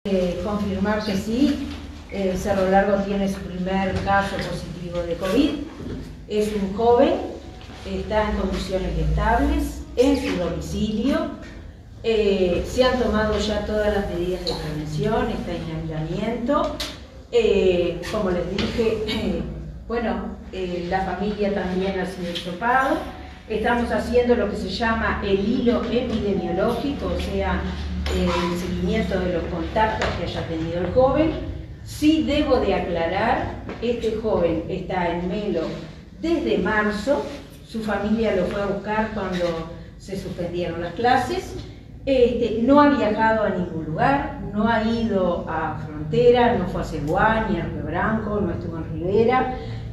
Confirmar que sí, Cerro Largo tiene su primer caso positivo de COVID. Es un joven, está en condiciones estables, en su domicilio. Se han tomado ya todas las medidas de prevención, está en aislamiento. Como les dije, la familia también ha sido hisopado. Estamos haciendo lo que se llama el hilo epidemiológico, o sea, el seguimiento de los contactos que haya tenido el joven. Sí debo de aclarar, este joven está en Melo desde marzo, su familia lo fue a buscar cuando se suspendieron las clases, no ha viajado a ningún lugar, no ha ido a Frontera, no fue a Cebuá, ni a Río Branco, no estuvo en Rivera.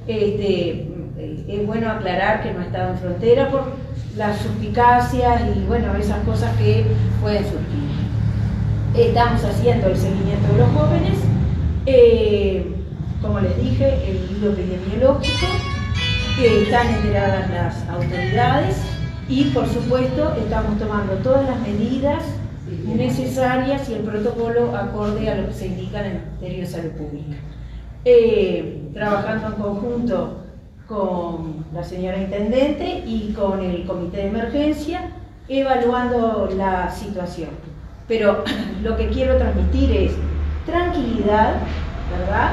Es bueno aclarar que no ha estado en Frontera por las suspicacias y esas cosas que pueden surgir. Estamos haciendo el seguimiento de los jóvenes, como les dije, el hilo epidemiológico, que están enteradas las autoridades y por supuesto estamos tomando todas las medidas necesarias y el protocolo acorde a lo que se indica en el Ministerio de Salud Pública. Trabajando en conjunto con la señora Intendente y con el Comité de Emergencia, evaluando la situación. Pero lo que quiero transmitir es tranquilidad, ¿verdad?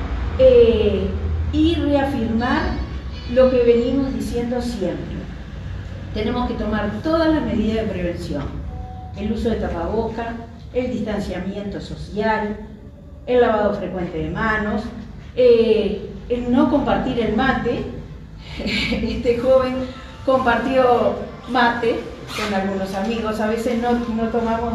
Y reafirmar lo que venimos diciendo siempre. Tenemos que tomar todas las medidas de prevención. El uso de tapaboca, el distanciamiento social, el lavado frecuente de manos, el no compartir el mate. Este joven compartió mate con algunos amigos, a veces no tomamos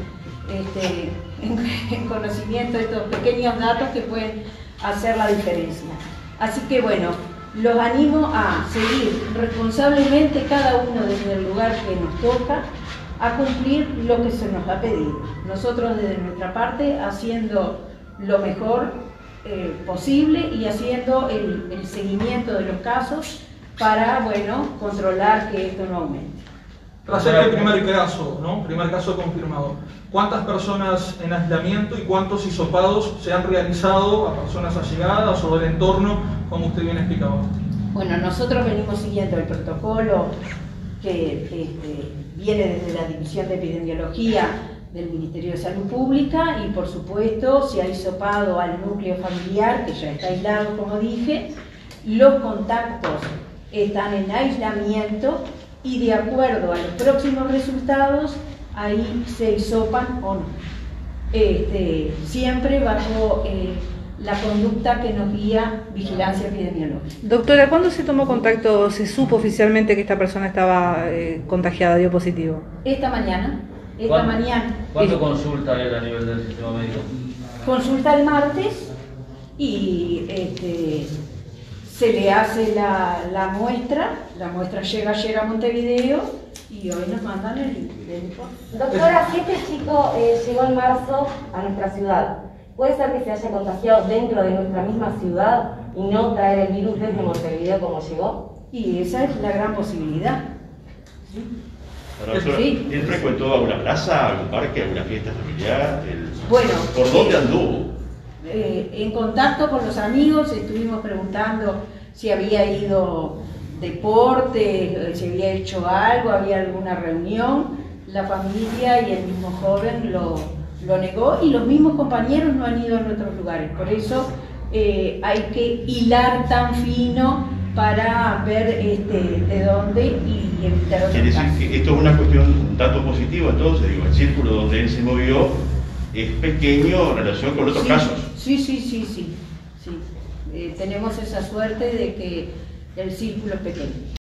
en conocimiento estos pequeños datos que pueden hacer la diferencia. Así que los animo a seguir responsablemente cada uno desde el lugar que nos toca a cumplir lo que se nos ha pedido. Nosotros desde nuestra parte haciendo lo mejor posible y haciendo el seguimiento de los casos para controlar que esto no aumente. Tras este primer caso, primer caso confirmado, ¿cuántas personas en aislamiento y cuántos hisopados se han realizado a personas allegadas o del entorno, como usted bien explicaba? Nosotros venimos siguiendo el protocolo que viene desde la División de Epidemiología del Ministerio de Salud Pública y por supuesto se ha hisopado al núcleo familiar, que ya está aislado, como dije. Los contactos están en aislamiento y de acuerdo a los próximos resultados, ahí se hisopan o no. Siempre bajo la conducta que nos guía Vigilancia Epidemiológica. Doctora, ¿cuándo se tomó contacto, se supo oficialmente que esta persona estaba contagiada, dio positivo? Esta mañana. ¿Cuánto consulta a nivel del sistema médico? Consulta el martes y se le hace la muestra llega ayer a Montevideo y hoy nos mandan el informe. Doctora, si este chico llegó en marzo a nuestra ciudad, ¿puede ser que se haya contagiado dentro de nuestra misma ciudad y no traer el virus desde Montevideo como llegó? Y esa es la gran posibilidad. ¿Sí? Pero, doctora, sí. ¿Él frecuentó alguna plaza, algún parque, alguna fiesta familiar? ¿Por dónde anduvo? En contacto con los amigos estuvimos preguntando si había ido deporte, si había hecho algo, había alguna reunión. La familia y el mismo joven lo negó y los mismos compañeros no han ido a otros lugares. Por eso hay que hilar tan fino para ver de dónde y evitar otros Quiere decir casos. que esto es una cuestión un tanto positiva, entonces, el círculo donde él se movió es pequeño en relación con otros casos. Sí. Tenemos esa suerte de que el círculo es pequeño.